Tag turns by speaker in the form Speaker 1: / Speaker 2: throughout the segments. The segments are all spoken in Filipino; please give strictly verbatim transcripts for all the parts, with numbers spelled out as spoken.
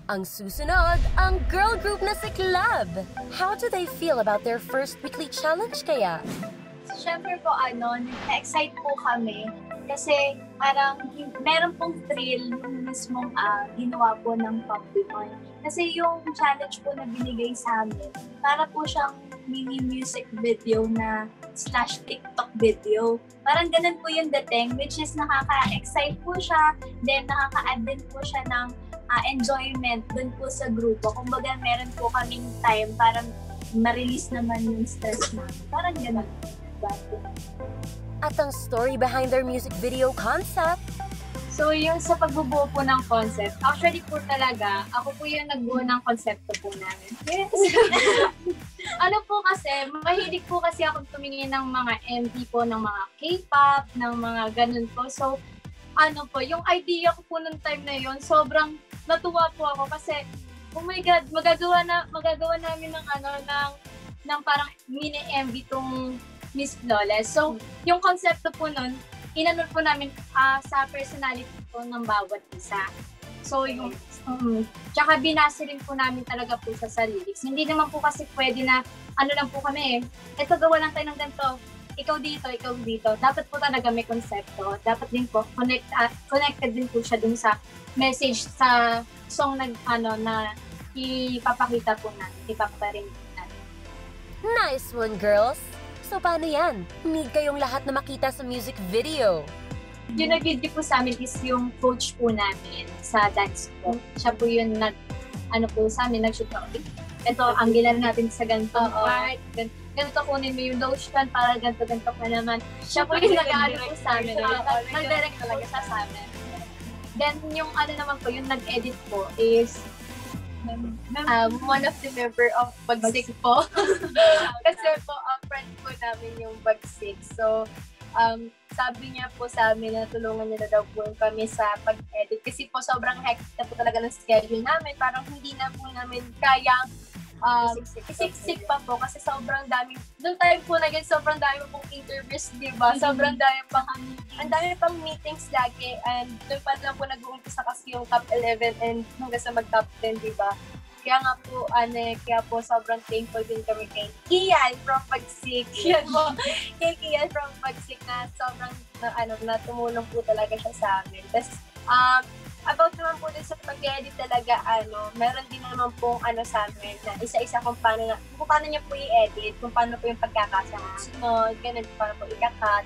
Speaker 1: Ang susunod, ang girl group na si Club. How do they feel about their first weekly challenge kaya?
Speaker 2: Siyempre po, ano, na-excite po kami kasi parang meron pong thrill yung mismong uh, ginawa po ng Pop Pinoy. Kasi yung challenge po na binigay sa amin, para po siyang mini music video na slash TikTok video. Parang ganun po yung dating, which is nakaka-excite po siya, then nakaka-add din po siya ng uh, enjoyment dun po sa grupo. Kumbaga meron po kaming time para ma-release naman yung stress namin. Parang ganun.
Speaker 1: At ang story behind their music video concept?
Speaker 3: So yung sa pagbubuo po ng concept, actually po talaga, ako po yung nagbuo ng konsepto po namin. Yes! Ano po kasi, mahilig po kasi ako tumingin ng mga M V po, ng mga K-pop, ng mga ganun po. So, ano po, yung idea ko po nung time na yun, sobrang natuwa po ako kasi, oh my God, magagawa na magagawa namin ng ano, ng, ng parang mini M V tong Miss Flawless. So, yung konsepto po nun, inanod po namin uh, sa personality po ng bawat isa. So, yung, um, tsaka binasa rin po namin talaga po sa, sa lyrics. Hindi naman po kasi pwede na, ano lang po kami eh, eto gawa lang tayo ng ganito, ikaw dito, ikaw dito. Dapat po talaga may konsepto. Dapat din po, connect, uh, connected din po siya dun sa message sa song na, ano, na ipapakita po natin, ipaparinig natin.
Speaker 1: Nice one, girls! So paano yan? Need kayong lahat na makita sa music video.
Speaker 3: Yung nag-video po sa amin is yung coach po namin sa dance po. Siya po yung nag, ano po sa amin, nag-shoot ako. Ito, anggilan natin sa ganito part. Gan ganito kunin mo yung lotion para ganito-ganito ka naman. Siya po yung nag-ano po sa amin. Nag-direct talaga siya sa amin. Then yung ano naman po, yung nag-edit po is Um, one of the member of Bagsik po. Kasi po, ang friend po namin yung Bagsik. So, um, sabi niya po sa amin na tulungan niya na daw po kami sa pag-edit. Kasi po, sobrang hectic na po talaga ng schedule namin. Parang hindi na po namin kayang um, isiksik pa po kasi sobrang daming, noong time po na ganyan, sobrang dami pong interviews, di ba? Sobrang dami pang, ang dami pang meetings lagi, and doon pa lang po nag-uumpisa kasi yung top eleven and hanggang sa mag-top ten, di ba? Kaya nga po, ano, kaya po sobrang thankful din kami kay Kian from Bagsik. Yan po, kay Kian from Bagsik na sobrang, na, ano, na tumulong po talaga siya sa amin. Tapos, um, about naman po din sa pag-edit talaga, ano, meron din naman pong ano sa amin na isa-isa kung paano, na, kung paano niya po i-edit, kung paano po yung pagkakasama. Sunod, ganun, paano po ikakat.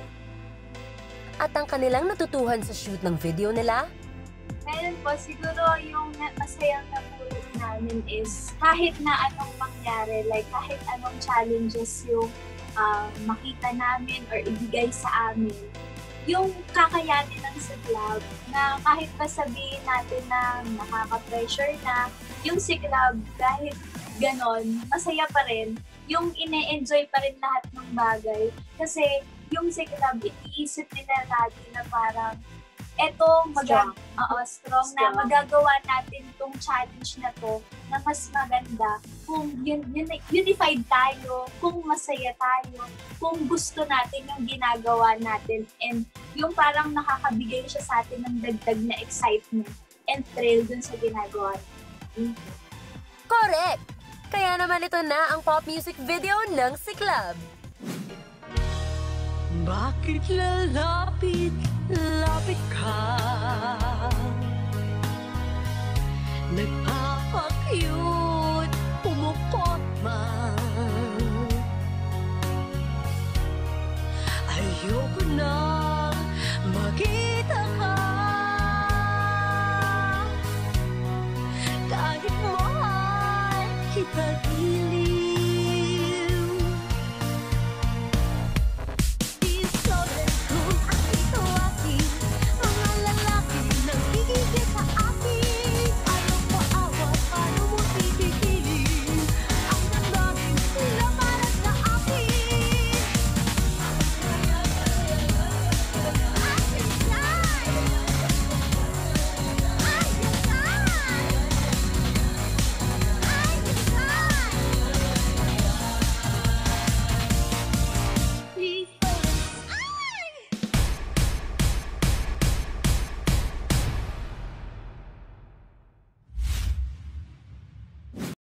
Speaker 1: At ang kanilang natutuhan sa shoot ng video nila?
Speaker 2: Meron po, siguro yung masayang napulot namin is kahit na anong mangyari, like kahit anong challenges yung uh, makita namin or ibigay sa amin, yung kakayanin ng si Club na kahit pa sabihin natin na nakaka-pressure na, yung si Club kahit ganon, masaya pa rin, yung ine-enjoy pa rin lahat ng bagay. Kasi yung si Club, iniisip nila lagi na parang eto, mag- uh, strong, strong na magagawa natin tong challenge na to na mas maganda kung yun, yun, unified tayo, kung masaya tayo, kung gusto natin yung ginagawa natin, and yung parang nakakabigay siya sa atin ng dagdag na excitement and thrill dun sa ginagawa natin.
Speaker 1: Correct! Kaya naman ito na ang pop music video ng si Club.
Speaker 4: Bakit lalapit, lapit ka? Nagpapakyut, umukot man. Ayoko na makita ka. Kahit mahal kita,